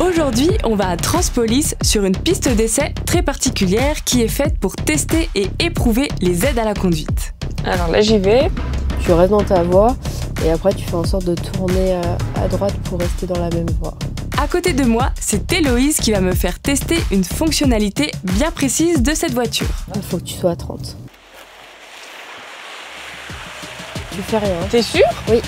Aujourd'hui, on va à Transpolis sur une piste d'essai très particulière qui est faite pour tester et éprouver les aides à la conduite. Alors là, j'y vais. Tu restes dans ta voie et après tu fais en sorte de tourner à droite pour rester dans la même voie. À côté de moi, c'est Héloïse qui va me faire tester une fonctionnalité bien précise de cette voiture. Il faut que tu sois à 30. Tu fais rien. T'es sûre? Oui.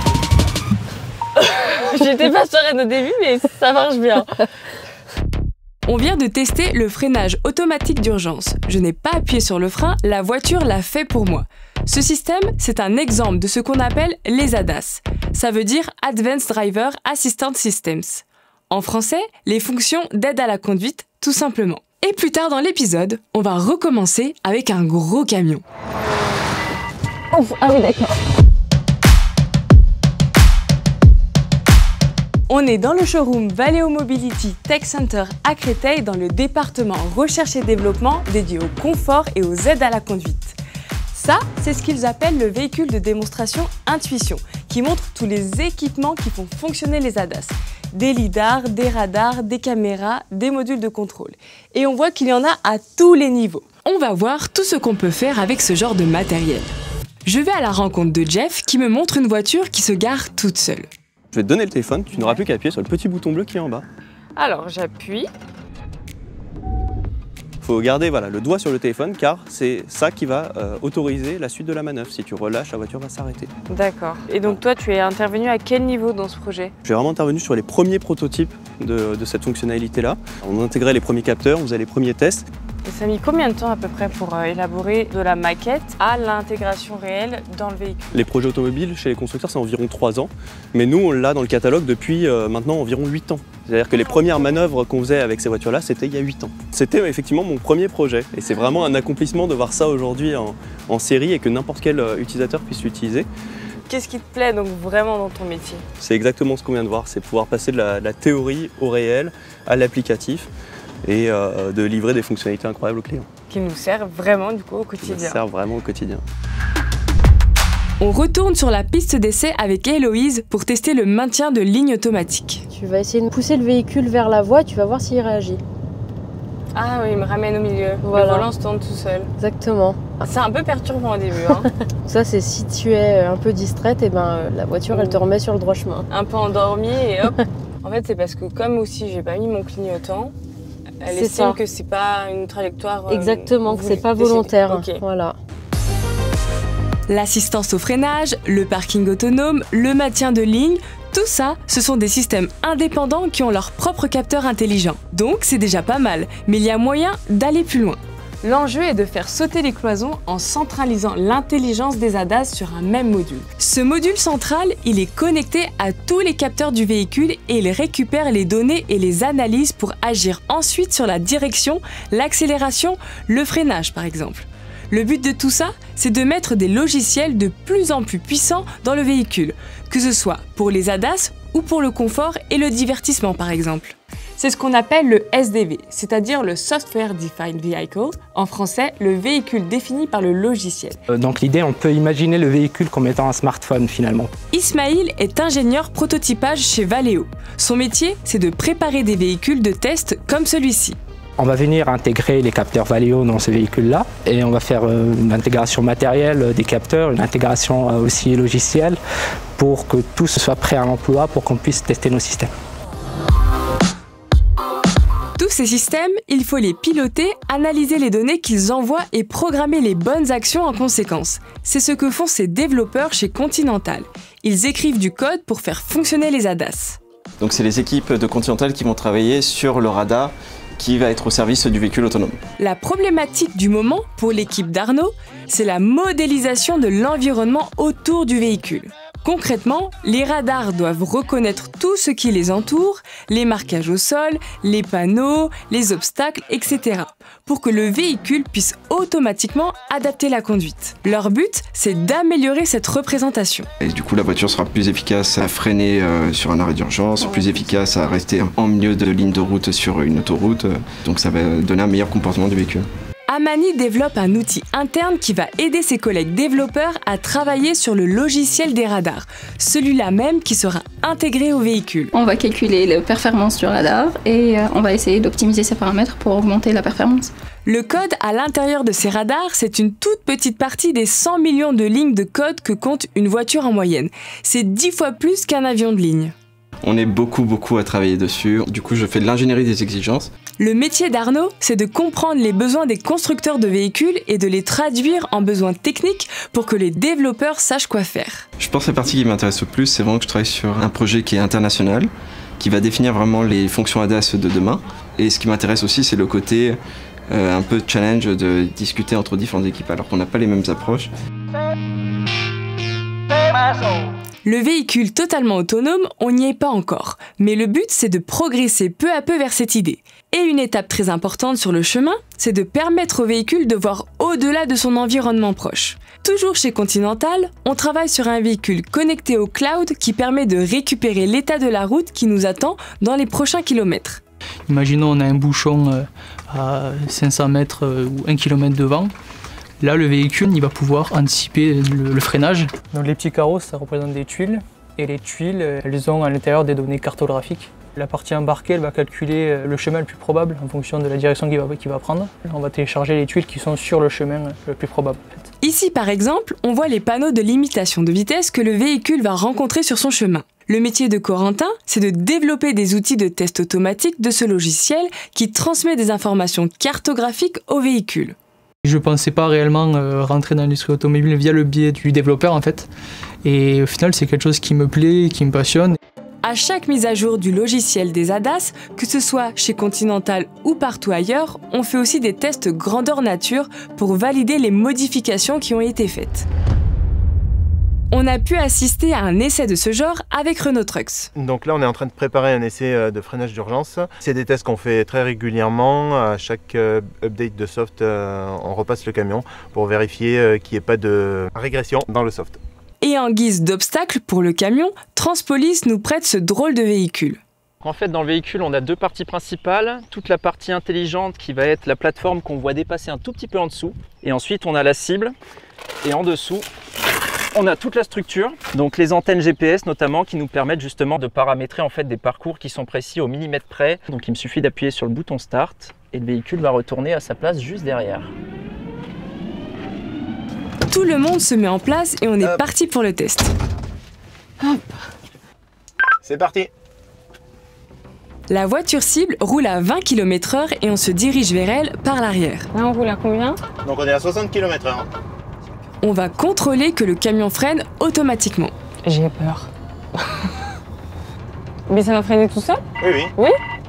J'étais pas sereine au début, mais ça marche bien. On vient de tester le freinage automatique d'urgence. Je n'ai pas appuyé sur le frein, la voiture l'a fait pour moi. Ce système, c'est un exemple de ce qu'on appelle les ADAS. Ça veut dire Advanced Driver Assistance Systems. En français, les fonctions d'aide à la conduite, tout simplement. Et plus tard dans l'épisode, on va recommencer avec un gros camion. Ouf, ah oui, d'accord. On est dans le showroom Valeo Mobility Tech Center à Créteil dans le département recherche et développement dédié au confort et aux aides à la conduite. Ça, c'est ce qu'ils appellent le véhicule de démonstration Intuition, qui montre tous les équipements qui font fonctionner les ADAS. Des lidars, des radars, des caméras, des modules de contrôle. Et on voit qu'il y en a à tous les niveaux. On va voir tout ce qu'on peut faire avec ce genre de matériel. Je vais à la rencontre de Jeff qui me montre une voiture qui se gare toute seule. Je vais te donner le téléphone, tu n'auras plus qu'à appuyer sur le petit bouton bleu qui est en bas. Alors, j'appuie. Il faut garder le doigt sur le téléphone car c'est ça qui va autoriser la suite de la manœuvre. Si tu relâches, la voiture va s'arrêter. D'accord. Et donc toi, tu es intervenu à quel niveau dans ce projet? J'ai vraiment intervenu sur les premiers prototypes de cette fonctionnalité-là. On intégrait les premiers capteurs, on faisait les premiers tests. Et ça a mis combien de temps à peu près pour élaborer de la maquette à l'intégration réelle dans le véhicule? Les projets automobiles chez les constructeurs, c'est environ 3 ans. Mais nous, on l'a dans le catalogue depuis maintenant environ 8 ans. C'est-à-dire que les premières manœuvres qu'on faisait avec ces voitures-là, c'était il y a 8 ans. C'était effectivement mon premier projet. Et c'est vraiment un accomplissement de voir ça aujourd'hui en série et que n'importe quel utilisateur puisse l'utiliser. Qu'est-ce qui te plaît donc vraiment dans ton métier? C'est exactement ce qu'on vient de voir, c'est pouvoir passer de la théorie au réel, à l'applicatif et de livrer des fonctionnalités incroyables aux clients. Qui nous servent vraiment du coup au quotidien. Qui nous servent vraiment au quotidien. On retourne sur la piste d'essai avec Héloïse pour tester le maintien de ligne automatique. Tu vas essayer de pousser le véhicule vers la voie et tu vas voir s'il réagit. Ah oui, il me ramène au milieu. Voilà. Le volant se tourne tout seul. Exactement. C'est un peu perturbant au début. Hein. Ça, c'est si tu es un peu distraite, et la voiture, elle te remet sur le droit chemin. Un peu endormie et hop. En fait, c'est parce que comme aussi j'ai pas mis mon clignotant, elle estime que c'est pas une trajectoire. Exactement, que c'est pas volontaire. Okay. Voilà. L'assistance au freinage, le parking autonome, le maintien de ligne, tout ça, ce sont des systèmes indépendants qui ont leur propre capteur intelligent. Donc c'est déjà pas mal, mais il y a moyen d'aller plus loin. L'enjeu est de faire sauter les cloisons en centralisant l'intelligence des ADAS sur un même module. Ce module central, il est connecté à tous les capteurs du véhicule et il récupère les données et les analyse pour agir ensuite sur la direction, l'accélération, le freinage par exemple. Le but de tout ça, c'est de mettre des logiciels de plus en plus puissants dans le véhicule, que ce soit pour les ADAS ou pour le confort et le divertissement par exemple. C'est ce qu'on appelle le SDV, c'est-à-dire le Software Defined Vehicle, en français, le véhicule défini par le logiciel. Donc l'idée, on peut imaginer le véhicule comme étant un smartphone finalement. Ismaïl est ingénieur prototypage chez Valeo. Son métier, c'est de préparer des véhicules de test comme celui-ci. On va venir intégrer les capteurs Valeo dans ce véhicule-là et on va faire une intégration matérielle des capteurs, une intégration aussi logicielle pour que tout soit prêt à l'emploi pour qu'on puisse tester nos systèmes. Tous ces systèmes, il faut les piloter, analyser les données qu'ils envoient et programmer les bonnes actions en conséquence. C'est ce que font ces développeurs chez Continental. Ils écrivent du code pour faire fonctionner les ADAS. Donc c'est les équipes de Continental qui vont travailler sur le radar qui va être au service du véhicule autonome. La problématique du moment pour l'équipe d'Arnaud, c'est la modélisation de l'environnement autour du véhicule. Concrètement, les radars doivent reconnaître tout ce qui les entoure, les marquages au sol, les panneaux, les obstacles, etc. pour que le véhicule puisse automatiquement adapter la conduite. Leur but, c'est d'améliorer cette représentation. Et du coup, la voiture sera plus efficace à freiner sur un arrêt d'urgence, plus efficace à rester en milieu de ligne de route sur une autoroute. Donc ça va donner un meilleur comportement du véhicule. À Amani développe un outil interne qui va aider ses collègues développeurs à travailler sur le logiciel des radars, celui-là même qui sera intégré au véhicule. On va calculer la performance du radar et on va essayer d'optimiser ces paramètres pour augmenter la performance. Le code à l'intérieur de ces radars, c'est une toute petite partie des 100 millions de lignes de code que compte une voiture en moyenne. C'est 10 fois plus qu'un avion de ligne. On est beaucoup à travailler dessus. Du coup, je fais de l'ingénierie des exigences. Le métier d'Arnaud, c'est de comprendre les besoins des constructeurs de véhicules et de les traduire en besoins techniques pour que les développeurs sachent quoi faire. Je pense que la partie qui m'intéresse le plus, c'est vraiment que je travaille sur un projet qui est international, qui va définir vraiment les fonctions ADAS de demain. Et ce qui m'intéresse aussi, c'est le côté un peu challenge de discuter entre différentes équipes alors qu'on n'a pas les mêmes approches. Le véhicule totalement autonome, on n'y est pas encore. Mais le but, c'est de progresser peu à peu vers cette idée. Et une étape très importante sur le chemin, c'est de permettre au véhicule de voir au-delà de son environnement proche. Toujours chez Continental, on travaille sur un véhicule connecté au cloud qui permet de récupérer l'état de la route qui nous attend dans les prochains kilomètres. Imaginons on a un bouchon à 500 mètres ou 1 km devant. Là, le véhicule, il va pouvoir anticiper le freinage. Donc les petits carreaux, ça représente des tuiles. Et les tuiles, elles ont à l'intérieur des données cartographiques. La partie embarquée, elle va calculer le chemin le plus probable en fonction de la direction qu'il va prendre. On va télécharger les tuiles qui sont sur le chemin le plus probable. Ici, par exemple, on voit les panneaux de limitation de vitesse que le véhicule va rencontrer sur son chemin. Le métier de Corentin, c'est de développer des outils de test automatique de ce logiciel qui transmet des informations cartographiques au véhicule. Je ne pensais pas réellement rentrer dans l'industrie automobile via le biais du développeur en fait. Et au final, c'est quelque chose qui me plaît, qui me passionne. À chaque mise à jour du logiciel des ADAS, que ce soit chez Continental ou partout ailleurs, on fait aussi des tests grandeur nature pour valider les modifications qui ont été faites. On a pu assister à un essai de ce genre avec Renault Trucks. Donc là, on est en train de préparer un essai de freinage d'urgence. C'est des tests qu'on fait très régulièrement. À chaque update de soft, on repasse le camion pour vérifier qu'il n'y ait pas de régression dans le soft. Et en guise d'obstacle pour le camion, Transpolice nous prête ce drôle de véhicule. En fait, dans le véhicule, on a deux parties principales. Toute la partie intelligente qui va être la plateforme qu'on voit dépasser un tout petit peu en dessous. Et ensuite, on a la cible. Et en dessous, on a toute la structure, donc les antennes GPS notamment qui nous permettent justement de paramétrer en fait des parcours qui sont précis au millimètre près. Donc il me suffit d'appuyer sur le bouton Start et le véhicule va retourner à sa place juste derrière. Tout le monde se met en place et on est parti pour le test. Hop. C'est parti. La voiture cible roule à 20 km/h et on se dirige vers elle par l'arrière. Là on roule à combien? Donc on est à 60 km/h. On va contrôler que le camion freine automatiquement. J'ai peur. Mais ça va freiner tout seul? Oui. Oui?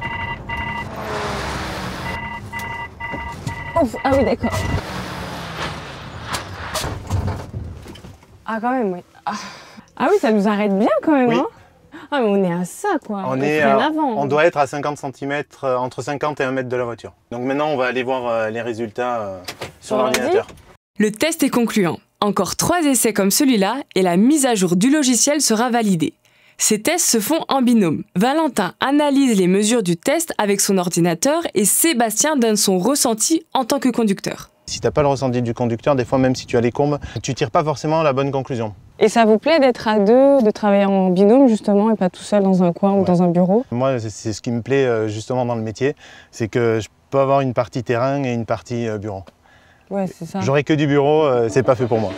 Ouf, ah oui, d'accord. Ah, quand même, oui. Ah oui, ça nous arrête bien quand même, oui. Hein? Ah, mais on est à ça, quoi. On doit être à 50 cm, entre 50 et 1 mètre de la voiture. Donc maintenant, on va aller voir les résultats sur l'ordinateur. Le test est concluant. Encore 3 essais comme celui-là et la mise à jour du logiciel sera validée. Ces tests se font en binôme. Valentin analyse les mesures du test avec son ordinateur et Sébastien donne son ressenti en tant que conducteur. Si tu n'as pas le ressenti du conducteur, des fois même si tu as les courbes, tu ne tires pas forcément la bonne conclusion. Et ça vous plaît d'être à deux, de travailler en binôme justement et pas tout seul dans un coin ou dans un bureau? Moi, c'est ce qui me plaît justement dans le métier, c'est que je peux avoir une partie terrain et une partie bureau. Ouais, c'est ça. J'aurais que du bureau, c'est pas fait pour moi.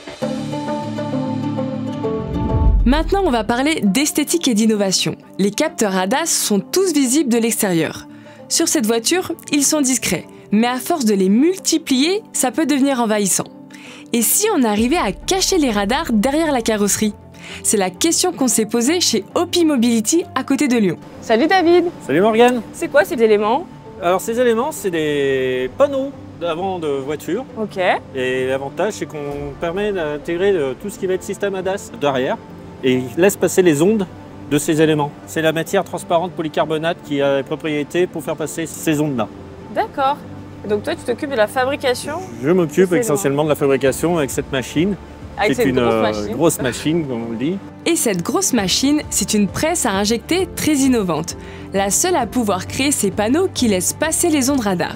Maintenant, on va parler d'esthétique et d'innovation. Les capteurs ADAS sont tous visibles de l'extérieur. Sur cette voiture, ils sont discrets, mais à force de les multiplier, ça peut devenir envahissant. Et si on arrivait à cacher les radars derrière la carrosserie? C'est la question qu'on s'est posée chez Opi Mobility à côté de Lyon. Salut David! Salut Morgane! C'est quoi ces éléments? Alors ces éléments, c'est des panneaux d'avant de voiture. Ok. Et l'avantage, c'est qu'on permet d'intégrer tout ce qui va être système ADAS derrière et laisse passer les ondes de ces éléments. C'est la matière transparente polycarbonate qui a les propriétés pour faire passer ces ondes-là. D'accord. Donc toi, tu t'occupes de la fabrication? Je m'occupe essentiellement de la fabrication avec cette machine. C'est une grosse machine, comme on le dit. Et cette grosse machine, c'est une presse à injecter très innovante. La seule à pouvoir créer ces panneaux qui laissent passer les ondes radar.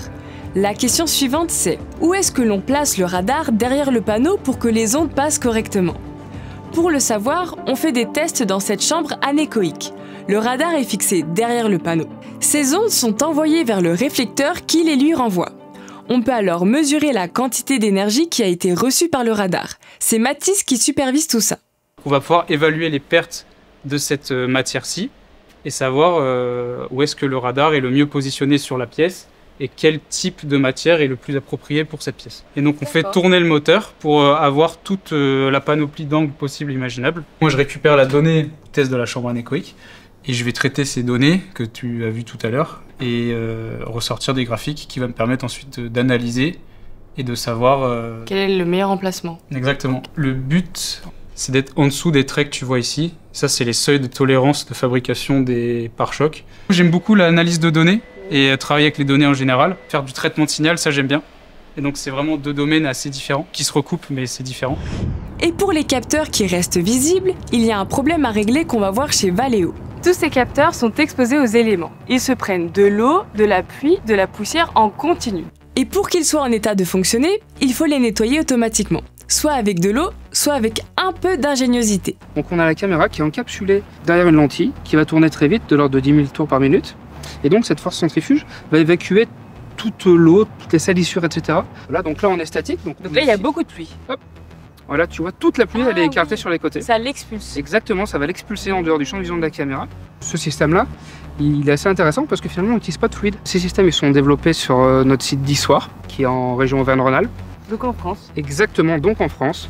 La question suivante c'est, où est-ce que l'on place le radar derrière le panneau pour que les ondes passent correctement? Pour le savoir, on fait des tests dans cette chambre anéchoïque. Le radar est fixé derrière le panneau. Ces ondes sont envoyées vers le réflecteur qui les lui renvoie. On peut alors mesurer la quantité d'énergie qui a été reçue par le radar. C'est Mathis qui supervise tout ça. On va pouvoir évaluer les pertes de cette matière-ci et savoir où est-ce que le radar est le mieux positionné sur la pièce et quel type de matière est le plus approprié pour cette pièce. Et donc on fait tourner le moteur pour avoir toute la panoplie d'angles possibles et imaginables. Moi je récupère la donnée test de la chambre anéchoïque et je vais traiter ces données que tu as vues tout à l'heure et ressortir des graphiques qui vont me permettre ensuite d'analyser et de savoir... Quel est le meilleur emplacement? Exactement. Le but, c'est d'être en dessous des traits que tu vois ici. Ça, c'est les seuils de tolérance de fabrication des pare-chocs. J'aime beaucoup l'analyse de données et travailler avec les données en général. Faire du traitement de signal, ça j'aime bien. Et donc c'est vraiment deux domaines assez différents, qui se recoupent, mais c'est différent. Et pour les capteurs qui restent visibles, il y a un problème à régler qu'on va voir chez Valeo. Tous ces capteurs sont exposés aux éléments. Ils se prennent de l'eau, de la pluie, de la poussière en continu. Et pour qu'ils soient en état de fonctionner, il faut les nettoyer automatiquement. Soit avec de l'eau, soit avec un peu d'ingéniosité. Donc on a la caméra qui est encapsulée derrière une lentille, qui va tourner très vite, de l'ordre de 10 000 tours par minute. Et donc cette force centrifuge va évacuer toute l'eau, toutes les salissures, etc. Voilà, donc là on est statique. Donc là il y a beaucoup de pluie. Hop. Voilà, tu vois, toute la pluie elle est écartée sur les côtés. Ça l'expulse. Exactement, ça va l'expulser en dehors du champ de vision de la caméra. Ce système-là, il est assez intéressant parce que finalement on n'utilise pas de fluide. Ces systèmes ils sont développés sur notre site d'Issoire, qui est en région Auvergne-Rhône-Alpes. Donc en France. Exactement, donc en France.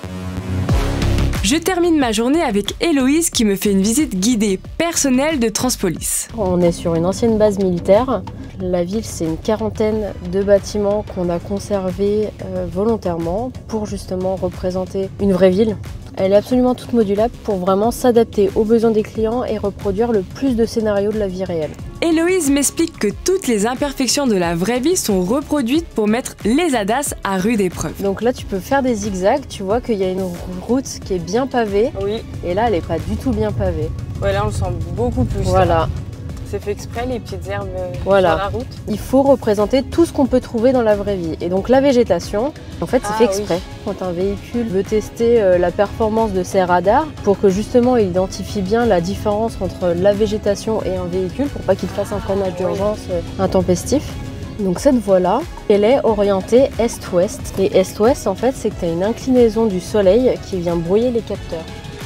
Je termine ma journée avec Héloïse qui me fait une visite guidée personnelle de Transpolis. On est sur une ancienne base militaire. La ville, c'est une quarantaine de bâtiments qu'on a conservés volontairement pour justement représenter une vraie ville. Elle est absolument toute modulable pour vraiment s'adapter aux besoins des clients et reproduire le plus de scénarios de la vie réelle. Héloïse m'explique que toutes les imperfections de la vraie vie sont reproduites pour mettre les ADAS à rude épreuve. Donc là, tu peux faire des zigzags, tu vois qu'il y a une route qui est bien pavée. Oui. Et là, elle n'est pas du tout bien pavée. Ouais, là, on le sent beaucoup plus. Voilà. C'est fait exprès, les petites herbes voilà. sur la route. Il faut représenter tout ce qu'on peut trouver dans la vraie vie. Et donc la végétation, en fait, c'est fait exprès. Oui. Quand un véhicule veut tester la performance de ses radars, pour que justement il identifie bien la différence entre la végétation et un véhicule, pour pas qu'il fasse un freinage d'urgence intempestif. Donc cette voie-là, elle est orientée est-ouest. Et est-ouest, en fait, c'est que tu as une inclinaison du soleil qui vient brouiller les capteurs.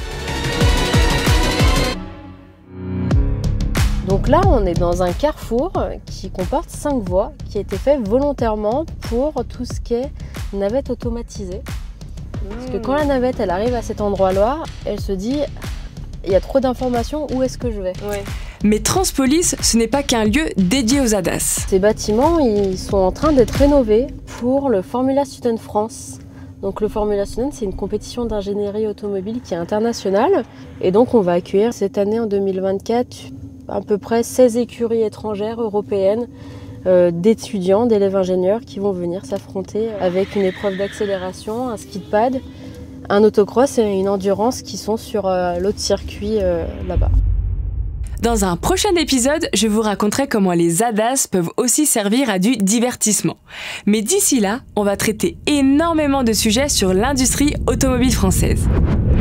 Donc là, on est dans un carrefour qui comporte 5 voies, qui a été fait volontairement pour tout ce qui est navette automatisée. Parce que quand la navette elle arrive à cet endroit-là, elle se dit il y a trop d'informations, où est-ce que je vais? Ouais. Mais Transpolis, ce n'est pas qu'un lieu dédié aux ADAS. Ces bâtiments, ils sont en train d'être rénovés pour le Formula Student France. Donc le Formula Student, c'est une compétition d'ingénierie automobile qui est internationale. Et donc on va accueillir cette année, en 2024, à peu près 16 écuries étrangères européennes d'étudiants, d'élèves ingénieurs qui vont venir s'affronter avec une épreuve d'accélération, un ski de pad, un autocross et une endurance qui sont sur l'autre circuit là-bas. Dans un prochain épisode, je vous raconterai comment les ADAS peuvent aussi servir à du divertissement. Mais d'ici là, on va traiter énormément de sujets sur l'industrie automobile française.